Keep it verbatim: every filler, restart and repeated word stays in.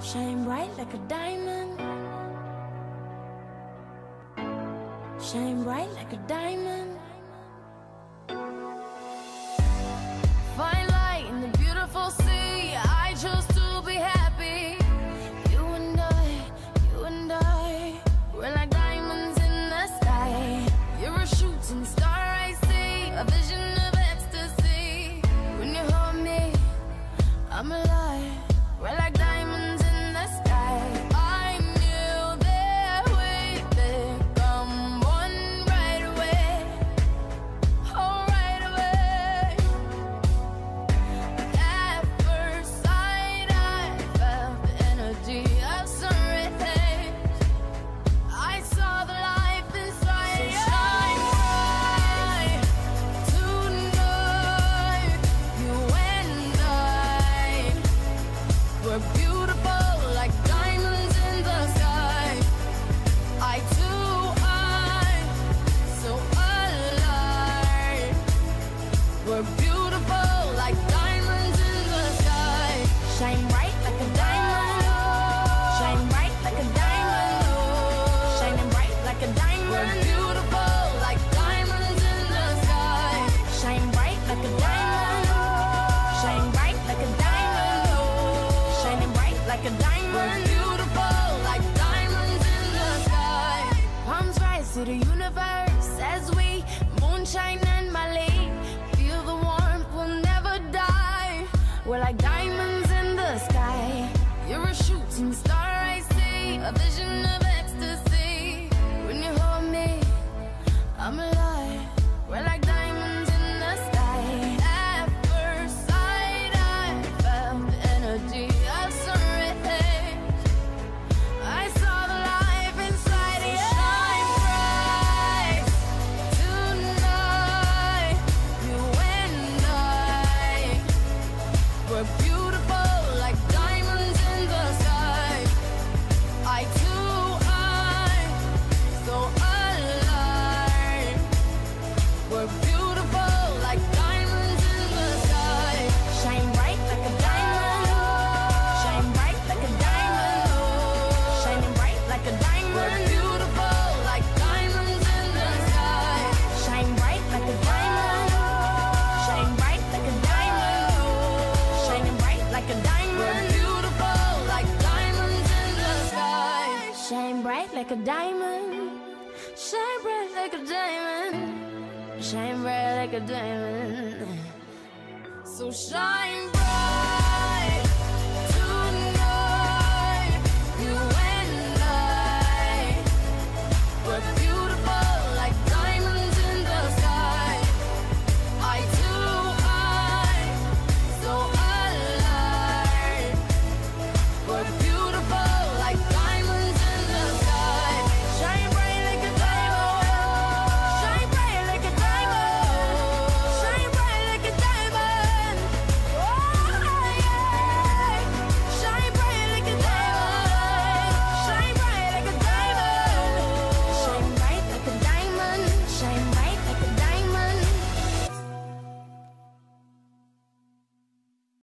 Shine bright like a diamond. Shine bright like a diamond. Find light in the beautiful sea. I chose to be happy. You and I, you and I, we're like diamonds in the sky. You're a shooting star I see, a vision of ecstasy. When you hold me, I'm alive. We're like diamonds in the sky. I knew that we'd become one right away. Oh, right away. At first sight, I felt the energy of sun rays. I saw the life inside you. Shine bright tonight. You and I, we're beautiful like diamonds in the sky. I too, I, so alive. We're beautiful like diamonds in the sky. Shine bright like a diamond. Shine bright like a diamond. Shining bright like a diamond. We're beautiful like diamonds in the sky. Shine bright like a diamond. Shine bright like a diamond. Shining bright like a diamond. We're beautiful like diamonds in the sky. Palms rise to the universe as we moonshine and Mali. Feel the warmth, we'll never die. We're like diamonds in the sky. You're a shooting star I see, a vision of ecstasy. When you hold me, I'm alive. We're like diamonds in the sky. At first sight, I felt the energy of sun rays. I saw the life inside you. Shine bright tonight. You and I, we're beautiful like diamonds in the sky. I too, I, so alive. We're beautiful like diamonds in the sky. Shine bright like a diamond. Shine bright like a diamond. Shining bright like a diamond. We're beautiful like diamonds in the sky. Shine bright like a diamond. Shine bright like a diamond. Shining bright like a diamond. We're beautiful like diamonds in the sky. Shine bright like a diamond. Shine bright like a diamond. Shine bright like a diamond. So shine bright.